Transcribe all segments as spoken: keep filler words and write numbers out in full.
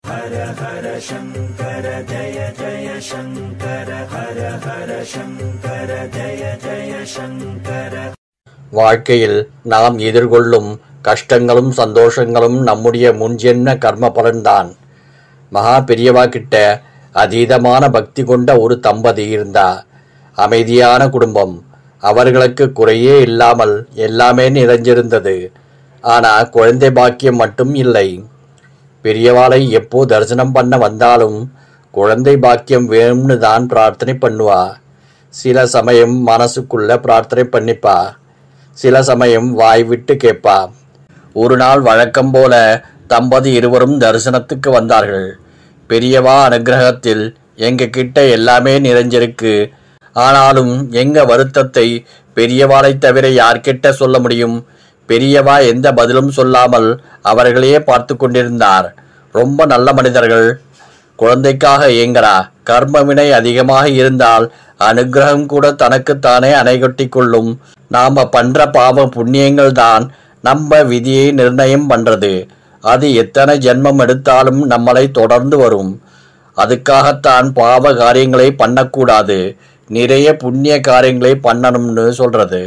ஹர ஹர சங்கர ஜய ஜய சங்கர ஹர ஹர சங்கர ஜய ஜய சங்கர. வாழ்க்கையில் நாம் எதிர்கொள்ளும் கஷ்டங்களும் சந்தோஷங்களும் நம்முடைய முன்ஜென்ம கர்ம பலன்தான். மகா பெரியவா கிட்ட அதீதமான பக்தி கொண்ட ஒரு தம்பதி இருந்தா. அமைதியான குடும்பம். அவர்களுக்கு குறையே இல்லாமல் எல்லாமே நிறைஞ்சிருந்தது. ஆனா குழந்தை பாக்கியம் மட்டும் இல்லை. பெரியவாளை எப்போ தரிசனம் பண்ண வந்தாலும் குழந்தை பாக்கியம் வேணும்னு தான் பிரார்த்தனை பண்ணுவா. சில சமயம் மனசுக்குள்ள பிரார்த்தனை பண்ணிப்பா, சில சமயம் வாய் விட்டு கேட்பா. ஒரு நாள் வழக்கம் போல தம்பதி இருவரும் தரிசனத்துக்கு வந்தார்கள். பெரியவா அனுகிரகத்தில் எங்க கிட்ட எல்லாமே நிறைஞ்சிருக்கு. ஆனாலும் எங்க வருத்தத்தை பெரியவாளை தவிர யார்கிட்ட சொல்ல முடியும்? பெரியவா எந்த பதிலும் சொல்லாமல் அவர்களையே பார்த்து கொண்டிருந்தார். ரொம்ப நல்ல மனிதர்கள். குழந்தைக்காக ஏங்கரா. கர்ம வினை அதிகமாக இருந்தால் அனுகிரகம் கூட தனக்குத்தானே அணைகொட்டி கொள்ளும். நாம பண்ற பாவ புண்ணியங்கள் தான் நம்ம விதியை நிர்ணயம் பண்றது. அது எத்தனை ஜென்மம் எடுத்தாலும் நம்மளை தொடர்ந்து வரும். அதுக்காகத்தான் பாவ காரியங்களை பண்ணக்கூடாது, நிறைய புண்ணிய காரியங்களை பண்ணணும்னு சொல்றது.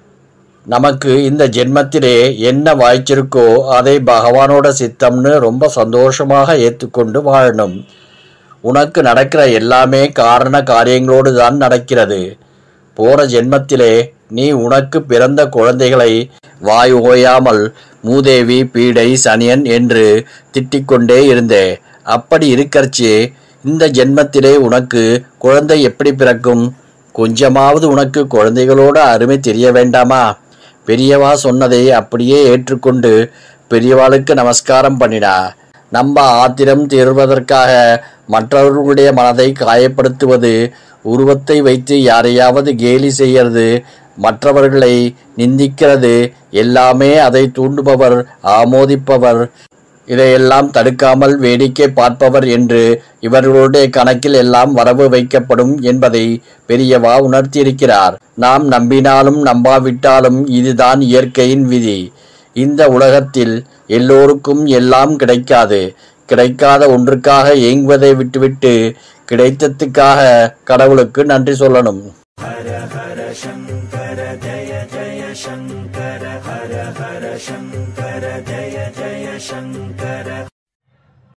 நமக்கு இந்த ஜென்மத்திலே என்ன வாய்ச்சிருக்கோ அதை பகவானோட சித்தம்னு ரொம்ப சந்தோஷமாக ஏற்றுக்கொண்டு வாழணும். உனக்கு நடக்கிற எல்லாமே காரண காரியங்களோடு தான் நடக்கிறது. போற ஜென்மத்திலே நீ உனக்கு பிறந்த குழந்தைகளை வாய் ஓயாமல் மூதேவி, பீடை, சனியன் என்று திட்டிக்கொண்டே இருந்தே. அப்படி இருக்கறச்சே இந்த ஜென்மத்திலே உனக்கு குழந்தை எப்படி பிறக்கும்? கொஞ்சமாவது உனக்கு குழந்தைகளோட அருமை தெரிய வேண்டாமா? பெரியவா சொன்னதை அப்படியே ஏற்றுக்கொண்டு பெரியவாளுக்கு நமஸ்காரம் பண்ணினா. நம்ம ஆத்திரம் தீர்வதற்காக மற்றவர்களுடைய மனதை காயப்படுத்துவது, உருவத்தை வைத்து யாரையாவது கேலி செய்யறது, மற்றவர்களை நிந்திக்கிறது எல்லாமே அதை தூண்டுபவர், ஆமோதிப்பவர், இதையெல்லாம் தடுக்காமல் வேடிக்கை பார்ப்பவர் என்று இவர்களுடைய கணக்கில் எல்லாம் வரவு வைக்கப்படும் என்பதை பெரியவா உணர்த்தியிருக்கிறார். நாம் நம்பினாலும் நம்பாவிட்டாலும் இதுதான் இயற்கையின் விதி. இந்த உலகத்தில் எல்லோருக்கும் எல்லாம் கிடைக்காது. கிடைக்காத ஒன்றுக்காக ஏங்குவதை விட்டுவிட்டு கிடைத்ததுக்காக கடவுளுக்கு நன்றி சொல்லணும். ஹர ஹர சங்கர ஜய ஜய சங்கர ஹர ஹர சங்கர ஜய ஜய சங்கர.